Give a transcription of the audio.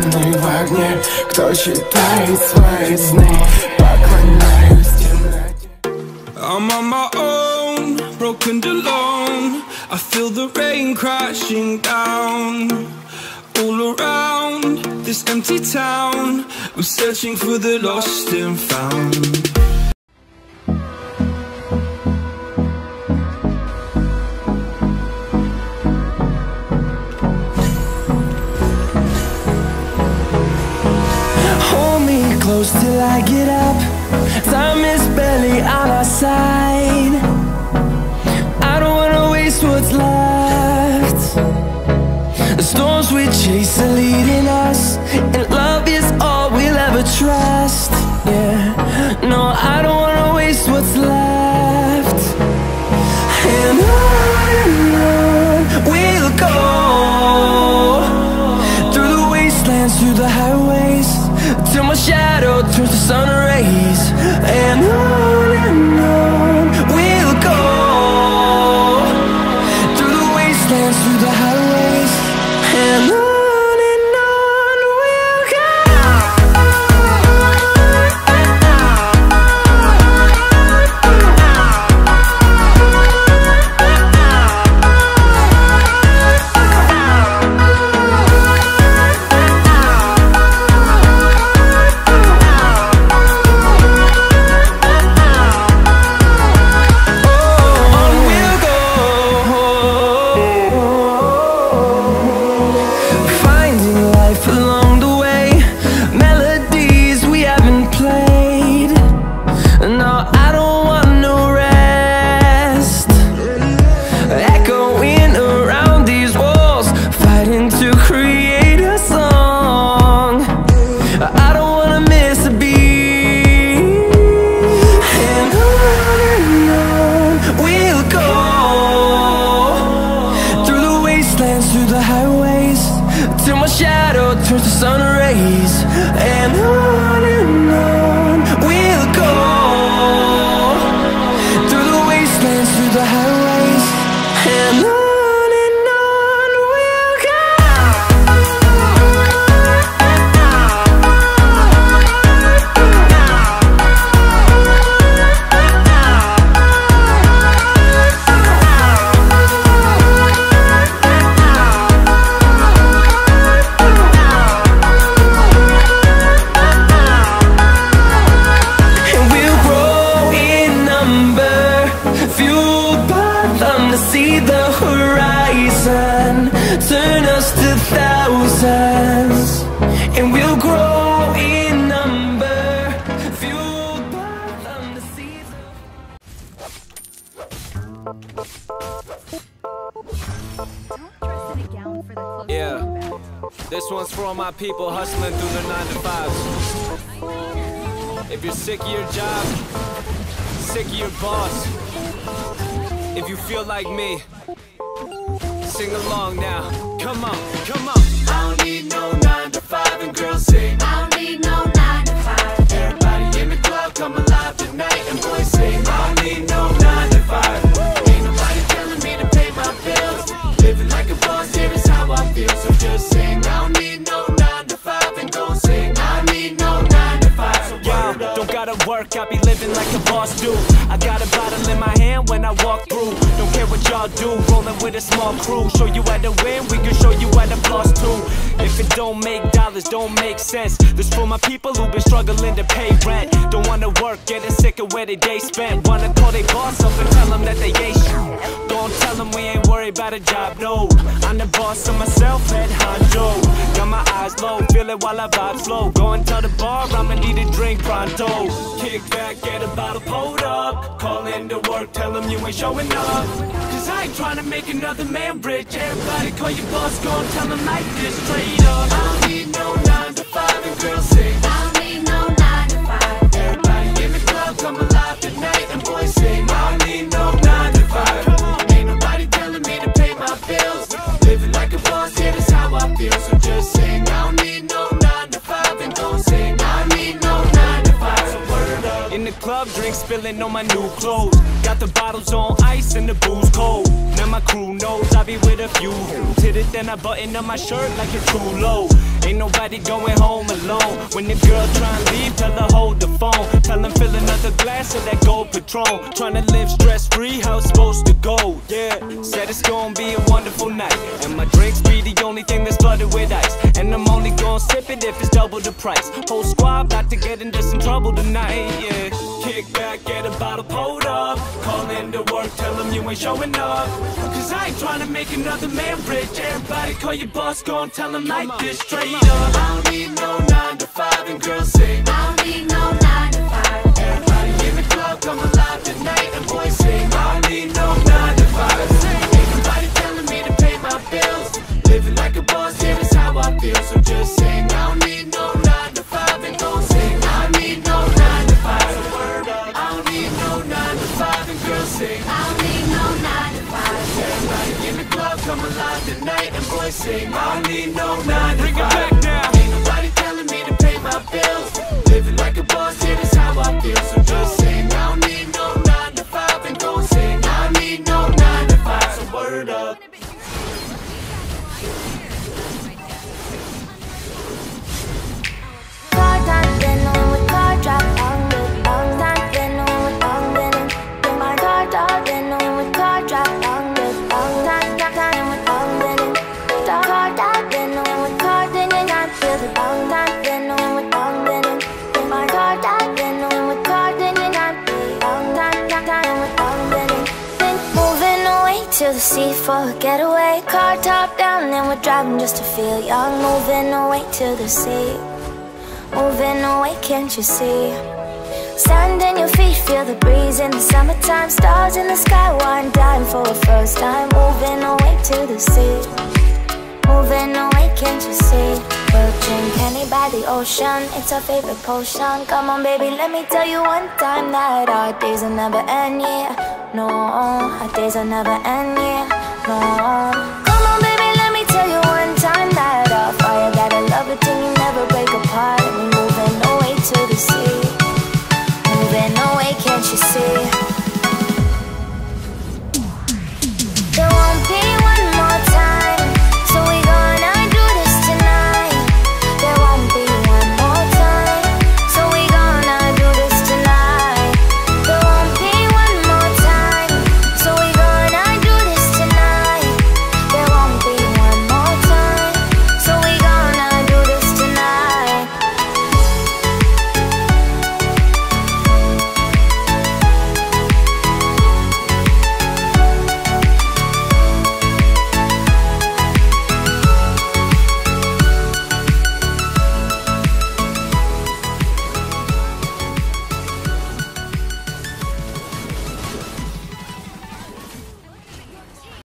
Пьяный в огне, кто читает свои сны, поклоняюсь темноте. I'm on my own, broken and alone. I feel the rain crashing down all around this empty town. I'm searching for the lost and found. Close till I get up. Time is barely on our side. I don't wanna waste what's left. The storms we chase are leading us, and love is all we'll ever trust. Yeah, no, I don't wanna waste what's left. And on we'll go, through the wastelands, through the highways, till my shadow turns to sun rays. And on we'll go, through the wastelands, through the highways, and on we'll go. Through the highways, till my shadow turns to sun rays. And on we'll go, through the wastelands, through the highways, and on we'll go. See the horizon, turn us to thousands, and we'll grow in number, fueled by them to see the... Yeah, this one's for all my people hustling through their 9 to 5s. If you're sick of your job, sick of your boss, if you feel like me, sing along now. Come on, come on. I don't need no 9 to 5, and girls sing. I don't need no 9 to 5. Everybody in the club come alive tonight, and boys sing. I don't need no 9 to 5. Ain't nobody telling me to pay my bills. Living like a boss, here is how I feel. So just sing. I don't need no 9 to 5, and go sing. I need no 9 to 5. So yeah, don't gotta work, I be living like a boss do. I got a bottle in my hand when I walk through. Don't care what y'all do, rolling with a small crew. Show you how to win, we can show you how to floss too. If it don't make dollars, don't make sense. This for my people who been struggling to pay rent. Don't wanna work, getting sick of where they day spent. Wanna call they boss up and tell them that they ain't shit. Don't tell them we ain't worried about a job, no. I'm the boss of myself, head honcho. Got my eyes low, feel it while I vibe slow. Go and tell the bar I'ma need a drink pronto. Kick back, get a bottle pulled up. Call into work, tell them you ain't showing up. Cause I ain't trying to make another man rich. Everybody call your boss, go and tell them like this straight up. I don't need no 9 to 5, and girls sing. I don't need no 9 to 5. Everybody in the club come alive tonight, and boys sing. I don't need no 9 to 5. Ain't nobody telling me to pay my bills. Living like a boss, yeah, that's how I feel. So just sing. I don't need no 9 to 5, and go sing. I need no 9 to 5. So word up. In the club, drinks spilling on my new clothes. Got the bottles on ice and the booze cold. Now my crew knows I be with a few. Hit it, then I button up my shirt like it's too low. Ain't nobody going home alone. When the girl try and leave, tell her hold the phone. Tell them fill another glass of that gold Patron. Tryna live stress-free, how it's supposed to go, yeah. Said it's gonna be a wonderful night, and my drinks be the only thing that's flooded with ice. And I'm only gonna sip it if it's double the price. Whole squad about to get into some trouble tonight, yeah. Kick back, get a bottle pulled up. Call into work, tell them you ain't showing up. Cause I ain't tryna make another man rich. Everybody call your boss, go and tell him like this straight up. I don't need no 9 to 5, and girls sing, I don't need no 9 to 5. everybody in the club come alive tonight, and boys sing, I don't need no 9 to 5. Ain't nobody telling me to pay my bills. Living like a boss, yeah, that's how I feel. So just sing, I don't need no 9 to 5, and go sing, I don't need no 9 to 5. So word up, I don't need no 9 to 5, and girls sing, I don't need no 9 to 5. everybody in the club come alive tonight, and boys sing, I don't need no 9 to 5. Bring it back now. Ain't nobody telling me to pay my bills. Living like a boss, yeah, that's how I feel. So just sing, I don't need no 9 to 5, and go sing, I don't need no 9 to 5. So word up. To the sea for a getaway, car top down and we're driving just to feel young. Moving away to the sea, moving away, can't you see? Sand in your feet, feel the breeze in the summertime. Stars in the sky, one dying for a first time. Moving away to the sea, moving away, can't you see? We'll drink honey by the ocean, it's our favorite potion. Come on baby, let me tell you one time that our days will never end, yeah. No, our days will never end, yeah. No,